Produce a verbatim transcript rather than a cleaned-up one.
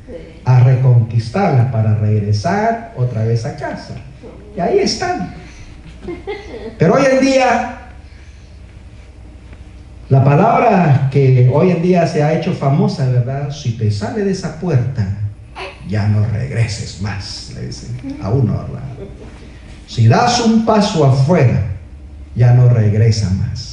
a reconquistarlas para regresar otra vez a casa. Y ahí están. Pero hoy en día, la palabra que hoy en día se ha hecho famosa, ¿verdad? Si te sale de esa puerta, ya no regreses más, le dicen a uno, ¿verdad? Si das un paso afuera, ya no regresa más.